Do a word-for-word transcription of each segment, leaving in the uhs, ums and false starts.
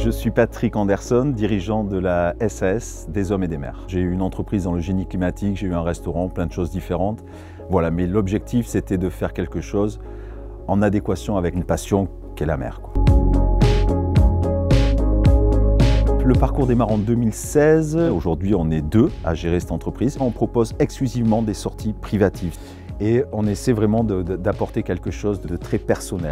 Je suis Patrick Anderson, dirigeant de la S A S des Hommes et des Mers. J'ai eu une entreprise dans le génie climatique, j'ai eu un restaurant, plein de choses différentes. Voilà, mais l'objectif, c'était de faire quelque chose en adéquation avec une passion qu'est la mer, quoi. Le parcours démarre en deux mille seize. Aujourd'hui, on est deux à gérer cette entreprise. On propose exclusivement des sorties privatives et on essaie vraiment d'apporter quelque chose de très personnel.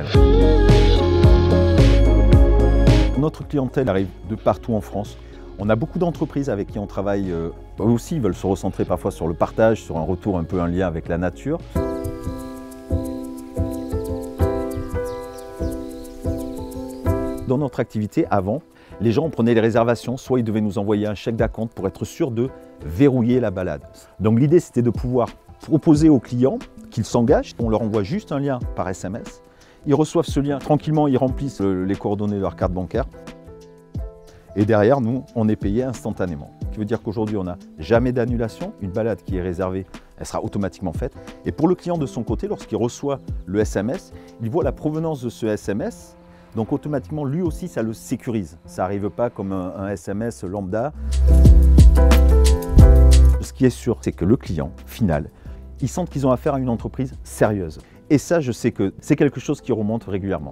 Notre clientèle arrive de partout en France. On a beaucoup d'entreprises avec qui on travaille. Eux aussi, ils veulent se recentrer parfois sur le partage, sur un retour un peu un lien avec la nature. Dans notre activité, avant, les gens prenaient les réservations, soit ils devaient nous envoyer un chèque d'acompte pour être sûr de verrouiller la balade. Donc l'idée, c'était de pouvoir proposer aux clients qu'ils s'engagent. On leur envoie juste un lien par S M S. Ils reçoivent ce lien, tranquillement, ils remplissent les coordonnées de leur carte bancaire. Et derrière, nous, on est payé instantanément. Ce qui veut dire qu'aujourd'hui, on n'a jamais d'annulation. Une balade qui est réservée, elle sera automatiquement faite. Et pour le client de son côté, lorsqu'il reçoit le S M S, il voit la provenance de ce S M S. Donc automatiquement, lui aussi, ça le sécurise. Ça n'arrive pas comme un, un S M S lambda. Ce qui est sûr, c'est que le client final, ils sentent qu'ils ont affaire à une entreprise sérieuse. Et ça, je sais que c'est quelque chose qui remonte régulièrement.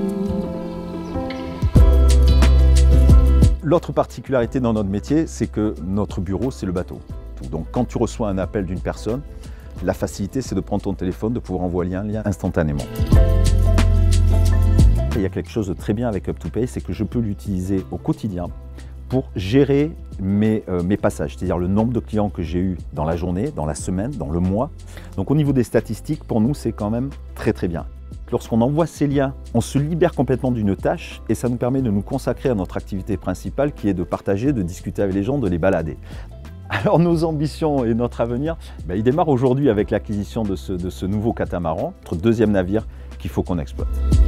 L'autre particularité dans notre métier, c'est que notre bureau, c'est le bateau. Donc quand tu reçois un appel d'une personne, la facilité, c'est de prendre ton téléphone, de pouvoir envoyer un lien instantanément. Il y a quelque chose de très bien avec Up to Pay, c'est que je peux l'utiliser au quotidien pour gérer mes, euh, mes passages, c'est-à-dire le nombre de clients que j'ai eu dans la journée, dans la semaine, dans le mois. Donc au niveau des statistiques, pour nous, c'est quand même très très bien. Lorsqu'on envoie ces liens, on se libère complètement d'une tâche et ça nous permet de nous consacrer à notre activité principale qui est de partager, de discuter avec les gens, de les balader. Alors nos ambitions et notre avenir, ben, il démarre aujourd'hui avec l'acquisition de ce, de ce nouveau catamaran, notre deuxième navire qu'il faut qu'on exploite.